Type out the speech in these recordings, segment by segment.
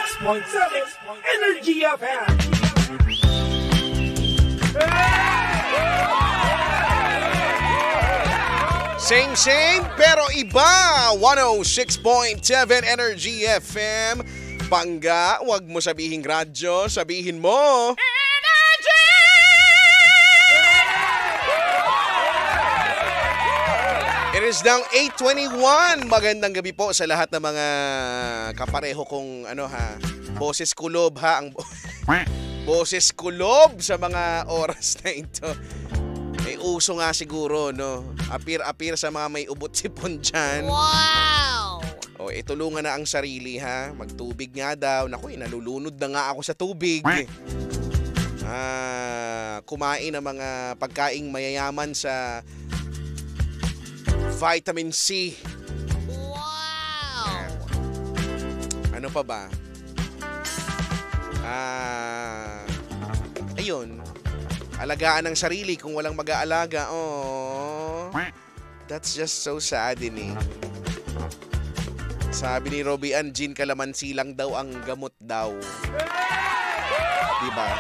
106.7 Energy FM. Same pero iba. 106.7 Energy FM. Bangga, wag mo sabihin radyo, sabihin mo Energy! It is now 8:21. Magandang gabi po sa lahat ng mga kapareho kong boses kulob ha, ang boses kulob sa mga oras na ito. May uso nga siguro, no? Appear sa mga may ubot-sipon dyan. Wow! O, tulungan na ang sarili, ha? Magtubig nga daw. Naku, nalulunod na nga ako sa tubig. Kumain ng mga pagkaing mayayaman sa vitamin C. Wow! Ano pa ba? Ayun. Alagaan ng sarili kung walang mag-aalaga. Oh, that's just so saddening. Sabi ni Robbie Ann, gin calamansi lang daw ang gamot daw. Diba?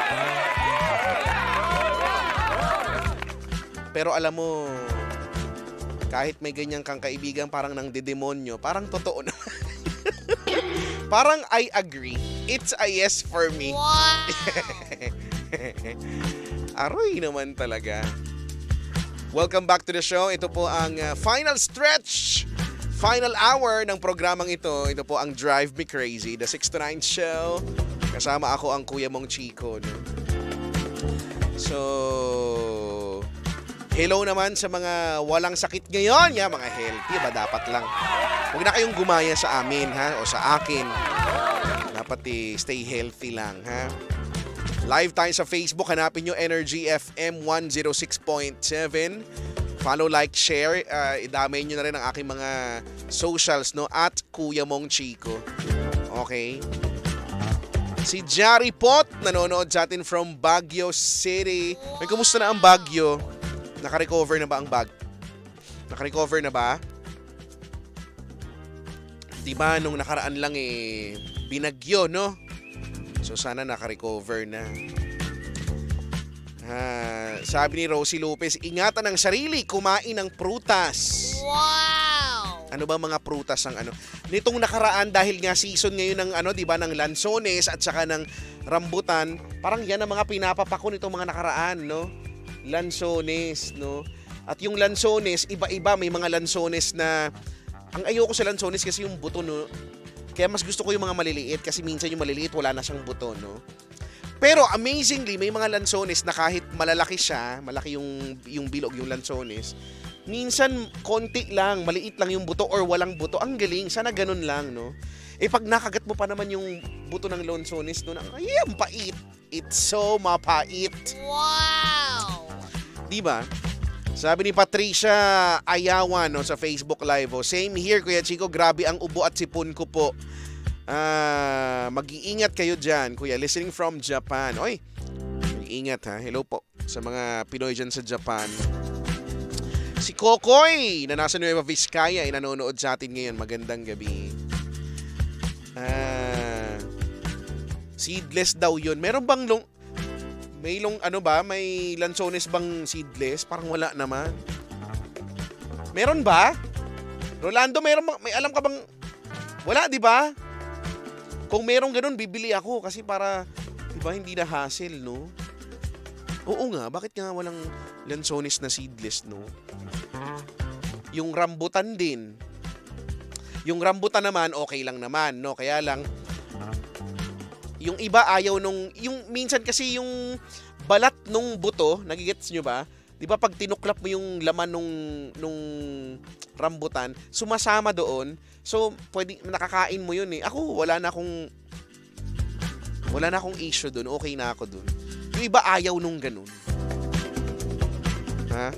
Pero alam mo, kahit may ganyang kang kaibigan parang nang dedemonyo, parang totoo na. Parang I agree. It's a yes for me. Wow! Aroy naman talaga. Welcome back to the show. Ito po ang final stretch, final hour ng programang ito. Ito po ang Drive Me Crazy, the 6 to 9 show. Kasama ako ang kuya mong Chico. No? So, hello naman sa mga walang sakit ngayon. Mga healthy ba? Dapat lang. Huwag na kayong gumaya sa amin, ha? O sa akin. Dapat stay healthy lang, ha? Live tayo sa Facebook. Hanapin nyo Energy FM 106.7. Follow, like, share. Idamay nyo na rin ang aking mga socials, no? At Kuya Mong Chico. Okay? Si Jari Pot, nanonood sa atin from Baguio City. May kumusta na ang Baguio? Naka-recover na ba ang Naka-recover na ba? Diba nung nakaraan lang binagyo, no? So sana naka-recover na. Sabi ni Rosie Lopez, ingatan ang sarili, kumain ng prutas. Wow! Ano ba mga prutas ang Nitong nakaraan dahil nga season ngayon ng diba ng lansones at saka ng rambutan, parang yan ang mga pinapapako nitong mga nakaraan, no? Lansones, no? At yung lansones, iba-iba, may mga lansones na ang ayoko sa lansones kasi yung buto, no? Kaya mas gusto ko yung mga maliliit kasi minsan yung maliliit wala na siyang buto, no? Pero amazingly, may mga lansones na kahit malalaki siya, malaki yung bilog, yung lansones, minsan konti lang, maliit lang yung buto or walang buto. Ang galing, sana ganun lang, no? Pag nakagat mo pa naman yung buto ng lansones, no? Ay, ang pait. It's so mapait. Wow! Diba? Sabi ni Patricia Ayawan, no, sa Facebook Live. Same here, Kuya Chico. Grabe ang ubo at sipon ko po. Mag-iingat kayo dyan, Kuya. Listening from Japan. Oy, mag-iingat ha. Hello po sa mga Pinoy dyan sa Japan. Si Kokoy na nasa Nueva Vizcaya ay nanonood sa atin ngayon. Magandang gabi. Seedless daw yun. Meron bang may lansones bang seedless? Parang wala naman. Meron ba? Rolando, may alam ka bang wala, di ba? Kung merong ganun, bibili ako kasi para, di ba, hindi na hassle, no? Oo nga, bakit nga walang lansones na seedless, no? Yung rambutan din. Yung rambutan naman, okay lang naman, no? Kaya lang, yung iba ayaw yung minsan kasi yung balat nung buto, nagigets nyo ba? Di ba pag tinuklap mo yung laman nung rambutan, sumasama doon. So, pwede, nakakain mo yun eh. Ako, wala na akong issue doon. Okay na ako doon. Yung iba ayaw nung ganun. Ha?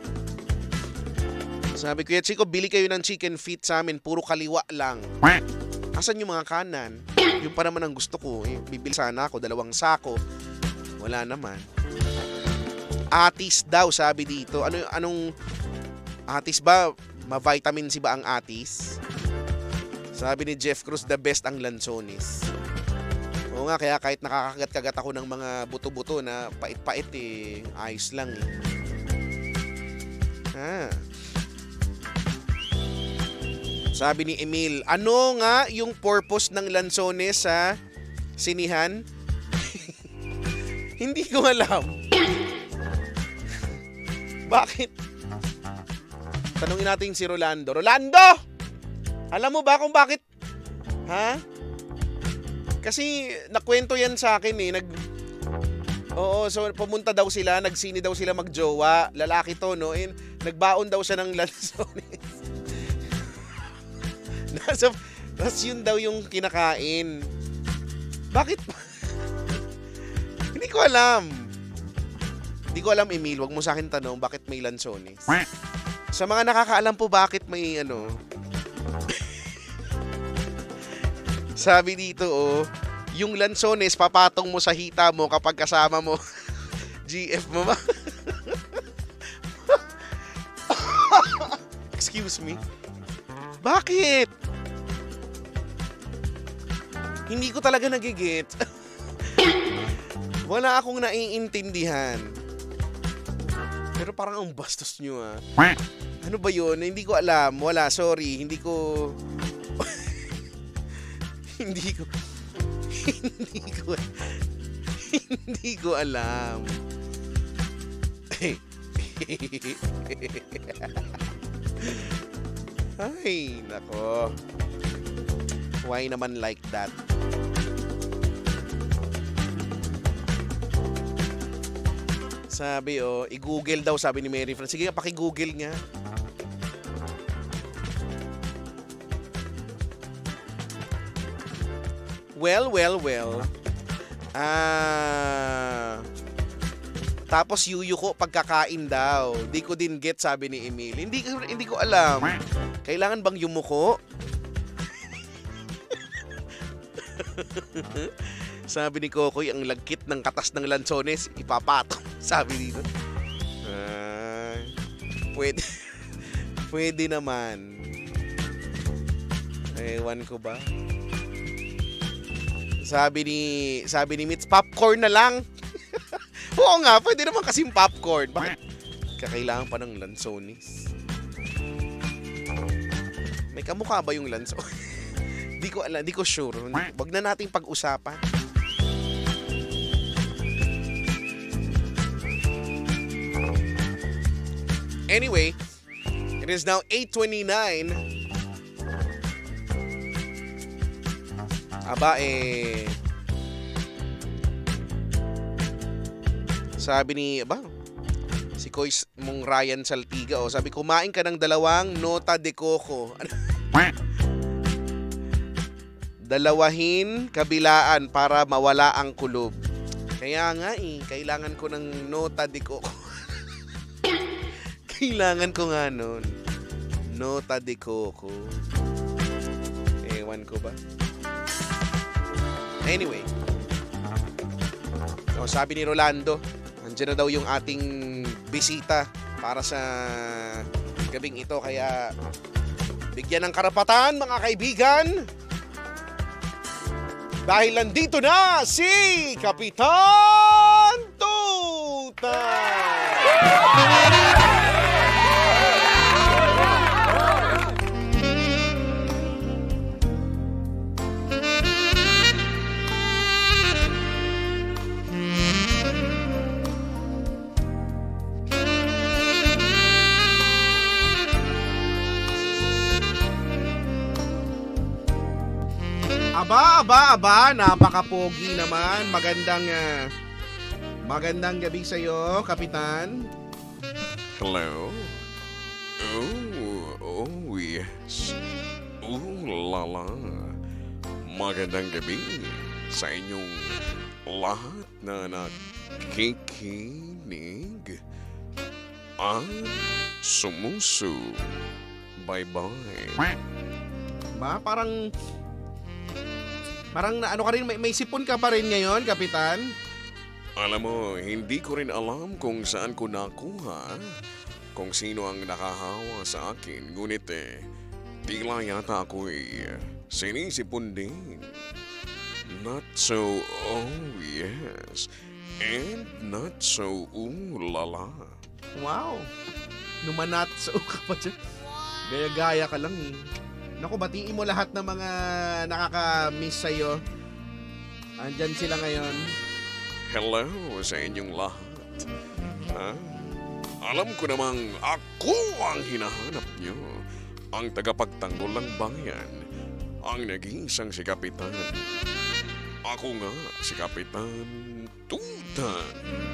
Sabi ko, Chico, bili kayo ng chicken feet sa amin. Puro kaliwa lang. Asan yung mga kanan? Yung pa naman ang gusto ko. Bibili sana ako, 2 sako. Wala naman. Atis daw, sabi dito. Anong atis ba? Ma-vitamin C ba ang atis? Sabi ni Jeff Cruz, the best ang lansones. Oo nga, kaya kahit nakakagat-kagat ako ng mga buto-buto na pait-pait eh, ayos lang eh. Sabi ni Emil, ano nga yung purpose ng lansones sa sinihan? Hindi ko alam. Bakit? Tanungin natin si Rolando. Rolando! Alam mo ba kung bakit? Ha? Kasi nakwento yan sa akin eh. Oo, so pumunta daw sila, nagsini daw sila magjowa. Lalaki to, no? And nagbaon daw siya ng lansones. Tapos yun daw yung kinakain. Bakit? Hindi ko alam. Hindi ko alam, Emil. Wag mo sa akin tanong bakit may lansones. Sa mga nakakaalam po bakit may ano. Sabi dito, yung lansones papatong mo sa hita mo kapag kasama mo. GF mo ba? Excuse me. Bakit? Hindi ko talaga nagigit. Wala akong naiintindihan. Pero parang ang bastos nyo ah. Ano ba yun? Hindi ko alam. Wala, sorry. Hindi ko... Hindi ko alam. Ay, nako. Why naman like that? Sabi i-google daw, sabi ni Mary Fran. Sige, paki-google nga. Well. Tapos yuyuko pagkakain daw. Di ko din get, sabi ni Emil. Hindi ko alam. Kailangan bang yumuko? Sabi ni Kokoy, ang lagkit ng katas ng lansones, ipapatong. Sabi dito. Pwede naman. Ewan ko ba? Sabi ni Mitz, popcorn na lang. Oo nga, pwede naman kasing popcorn. Bakit kakailangan pa ng lansones? May kamukha ba yung lansones? Di ko alam, di ko sure. Wag na nating pag-usapan. Anyway, it is now 8:29. Aba sabi ni si Koy mong Ryan Saltiga sabi, kumain ka ng 2 nota de coco. Dalawahin kabilaan para mawala ang kulob. Kaya nga kailangan ko ng nota de coco. Kailangan ko nga nun. Nota de coco. Ewan ko ba? Anyway. Sabi ni Rolando, andyan na daw yung ating bisita para sa gabing ito. Kaya bigyan ng karapatan, mga kaibigan. Dahil nandito na si Kapitan Tuta! Aba, napaka-pogi naman. Magandang gabi sa iyo, Kapitan. Hello? Oh, yes. Lala. Magandang gabi sa inyong lahat na nakikinig at bye-bye. Parang ano ka rin, may sipon ka pa rin ngayon, Kapitan? Alam mo, hindi ko rin alam kung saan ko nakuha, kung sino ang nakahawa sa akin. Ngunit tila yata ako sinisipon din. Not so, oh yes, and not so, lala. Wow. Numanatso ka pa dyan. Gaya-gaya ka lang eh. Naku, batiin mo lahat ng mga nakaka-miss sa'yo. Andyan sila ngayon. Hello sa inyong lahat. Ha? Alam ko namang ako ang hinahanap nyo. Ang tagapagtanggol ng bayan. Ang nag-iisang si Kapitan. Ako nga si Kapitan Tutan.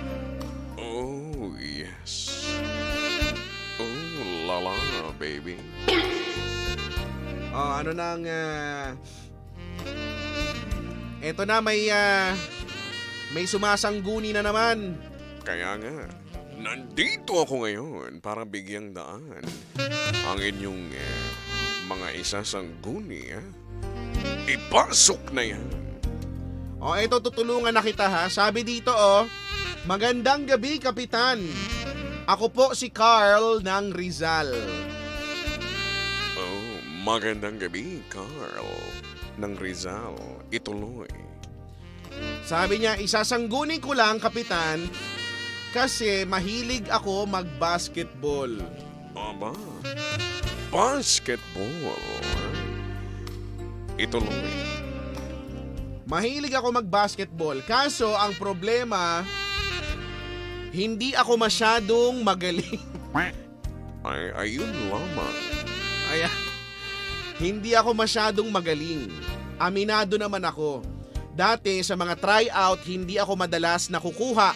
Oh yes. Oh lala baby. Oh, ano nang eto na may sumasangguni na naman. Kaya nga, nandito ako ngayon para bigyang daan ang inyong mga isasangguni. Ipasok na yan. Oh, eto tutulungan na kita ha. Sabi dito magandang gabi Kapitan. Ako po si Carl ng Rizal. Oh, magandang gabi, Carl ng Rizal. Ituloy. Sabi niya, isasangguni ko lang Kapitan kasi mahilig ako mag-basketball. Aba, basketball. Ituloy. Mahilig ako mag-basketball kaso ang problema hindi ako masyadong magaling. Ay, ayun lamang. Ayan. Hindi ako masyadong magaling. Aminado naman ako. Dati sa mga tryout, hindi ako madalas nakukuha.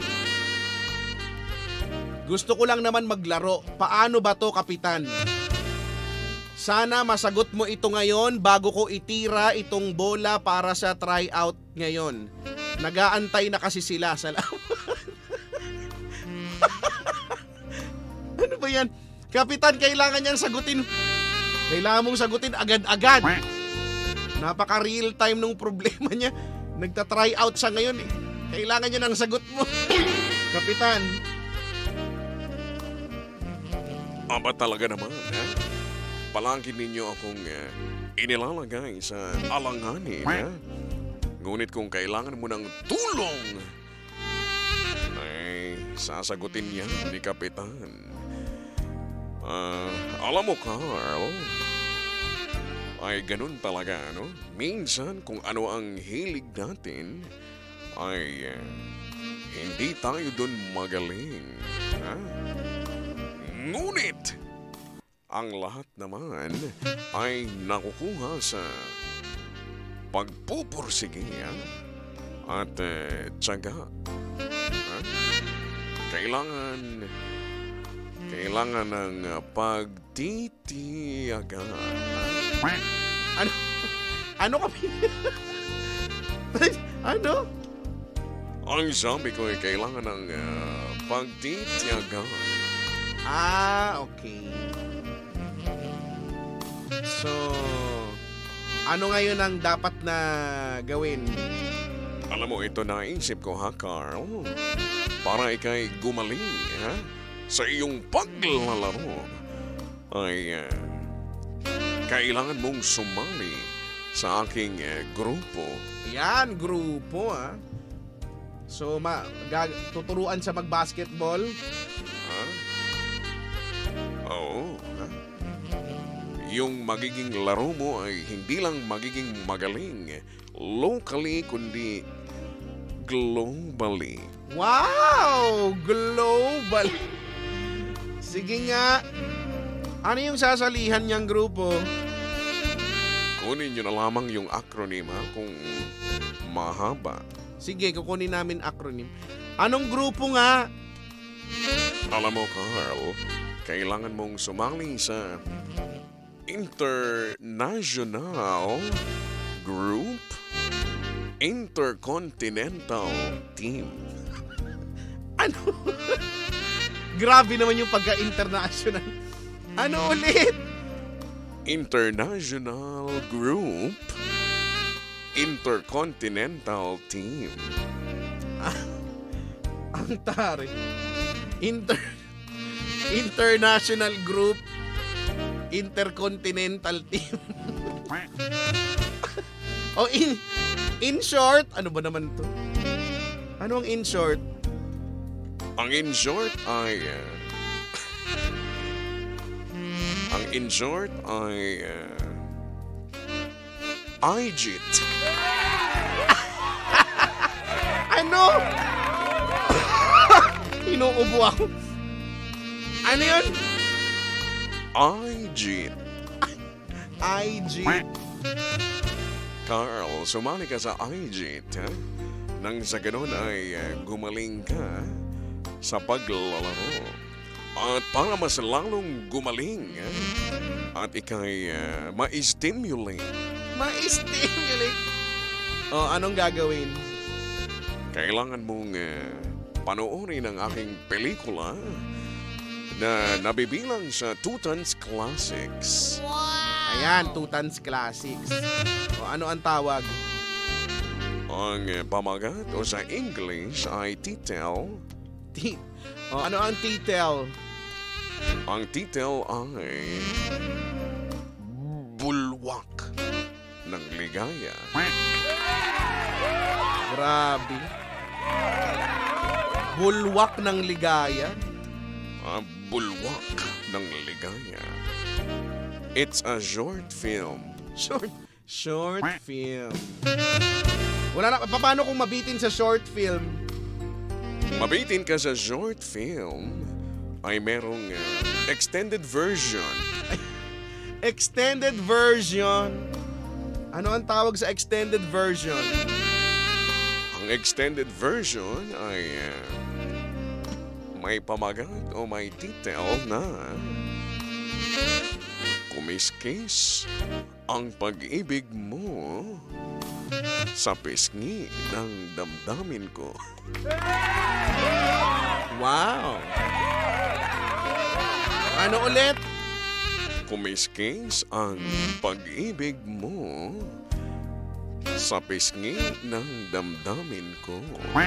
Gusto ko lang naman maglaro. Paano ba to, Kapitan? Sana masagot mo ito ngayon bago ko itira itong bola para sa tryout ngayon. Nagaantay na kasi sila. Salamat. Ano ba yan? Kapitan, kailangan niyang sagutin. Kailangan mong sagutin agad-agad. Napaka real time nung problema niya. Nagta-try out siya ngayon eh. Kailangan niya ng sagot mo. Kapitan. Aba talaga naman, ha? Palagi ninyo akong inilalagay sa alanganin, ha? Ngunit kung kailangan mo ng tulong, ay sasagutin yan ni Kapitan. Alam mo, Carl, ay ganun talaga, no? Minsan kung ano ang hilig natin, ay hindi tayo dun magaling, ha? Ngunit, ang lahat naman ay nakukuha sa pagpupursige at tiyaga. Ha? Kailangan ng pagtitiyaga. Ano ka? Ano? Ang sabi ko ay kailangan ng pagtitiyaga. Okay. So, ano ngayon ang dapat na gawin? Alam mo, ito naisip ko ha, Carl. Para ikay gumaling, ha? Sa iyong paglalaro ay kailangan mong sumali sa aking grupo. Yan, grupo So, tuturuan sa mag-basketball? Ha? Oo, ha? Yung magiging laro mo ay hindi lang magiging magaling locally kundi globally. Wow! Global! Sige nga. Ano yung sasalihan niyang grupo? Kunin nyo na lamang yung acronym ha, kung mahaba. Sige, kukunin namin acronym. Anong grupo nga? Alam mo, Carl, kailangan mong sumali sa International Group Intercontinental Team. Ano? Grabe naman yung pagka-international. Ano ulit? International Group Intercontinental Team. Ang tari. International Group Intercontinental Team. O in short, ano ba naman to? Ano ang in short? Ang in short ay... ang in short ay... Ijit. Ano? Inuubo ako. Ano yun? Ijit. IG. Carl, sumali ka sa IJIT, ha? Nang sa ganun ay gumaling ka sa paglalaro. At para mas lalong gumaling, ha? At ikay ma-stimulate. Ma-stimulate. O, anong gagawin? Kailangan mong panoorin ang aking pelikula na nabibilang sa Tutans Classics. Ayan, Tutans Classics. O, ano ang tawag? Ang pamagat o sa English ay title. O, ano ang title? Ang title ay Bulwak ng Ligaya. Grabe. Bulwak ng ligaya. Bulwak ng Ligaya. It's a short film. Short film. Wala na, paano kung mabitin sa short film? Mabitin ka sa short film ay merong extended version. Extended version. Ano ang tawag sa extended version? Ang extended version ay may pamagat o may title na Kumiskis ang pag-ibig mo sa pisngi ng damdamin ko. Wow. Ano ulit? Kumiskis ang pag-ibig mo sa pisngi ng damdamin ko.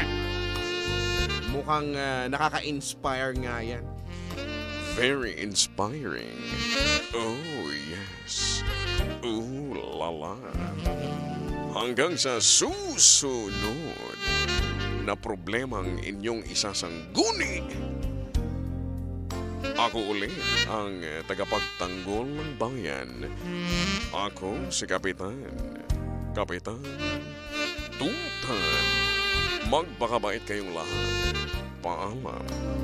Mukhang nakaka-inspire nga yan. Very inspiring. Oh, yes. Ooh, lala. Hanggang sa susunod na problemang inyong isasangguni. Ako ulit ang tagapagtanggol ng bayan. Ako si Kapitan Tutan. Magpakabait kayong lahat. Paalam.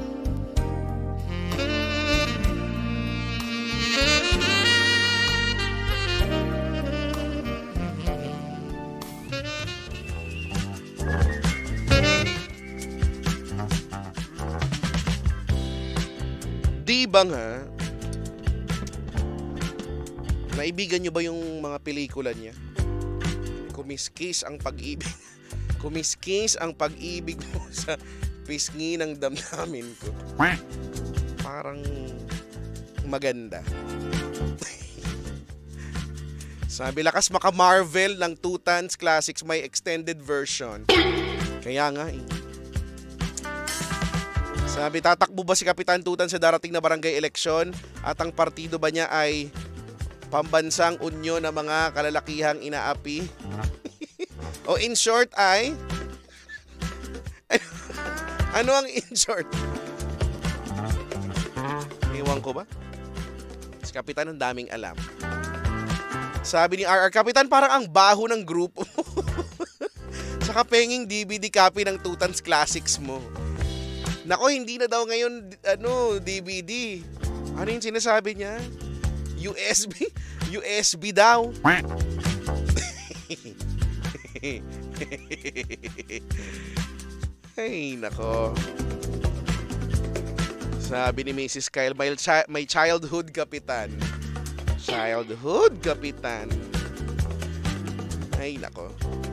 Di ba nga? Naibigan nyo ba yung mga pelikula niya? Kumiskis ang pag-ibig. Kumiskis ang pag-ibig mo sa pisngi ng damdamin ko. Parang maganda. Sabi, lakas maka-Marvel ng Tutans Classics, may extended version. Kaya nga eh. Sabi, tatakbo ba si Kapitan Tutan sa darating na barangay eleksyon at ang partido ba niya ay pambansang unyon ng mga kalalakihang inaapi? O in short ay... ano ang in short? Iwan ko ba? Si Kapitan ang daming alam. Sabi ni RR, Kapitan, parang ang baho ng grupo mo. Saka penging DVD copy ng Tutans Classics mo. Nako, hindi na daw ngayon DVD. Ano yung sinasabi niya? USB? USB daw. Ay, nako. Sabi ni Mrs. Kyle, may childhood kapitan. Childhood kapitan. Ay, nako.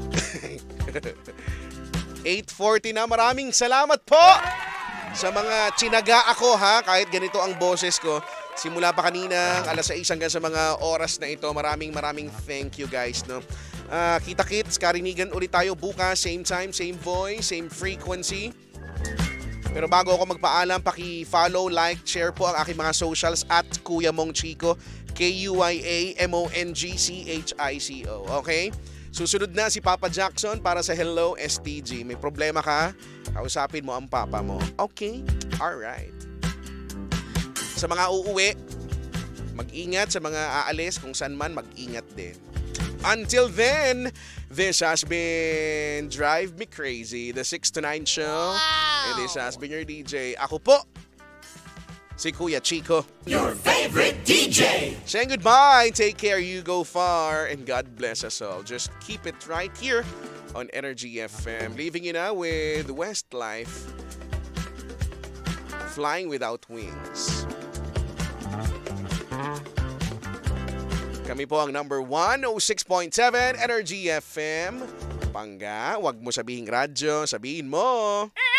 8:40 na. Maraming salamat po sa mga tsinaga ako ha, kahit ganito ang boses ko. Simula pa kanina, alas 6 hanggang sa mga oras na ito. Maraming thank you guys, no. Kita-kits, karinigan ulit tayo bukas, same time, same voice, same frequency. Pero bago ako magpaalam, paki-follow, like, share po ang aking mga socials at Kuya Mong Chico. KUYAMONGCHICO. Okay? Susunod na si Papa Jackson para sa Hello STG. May problema ka? Kausapin mo ang papa mo. Okay? Alright. Sa mga uuwi, mag-ingat. Sa mga aalis, kung saan man, mag-ingat din. Until then, this has been Drive Me Crazy, the 6 to 9 show. Wow! And this has been your DJ. Ako po, si Kuya Chico. Your favorite DJ. Saying goodbye, take care, you go far, and God bless us all. Just keep it right here on Energy FM. Leaving you now with Westlife, Flying Without Wings. Kami po ang number 106.7 Energy FM. Pangga, wag mo sabihing radyo, sabihin mo.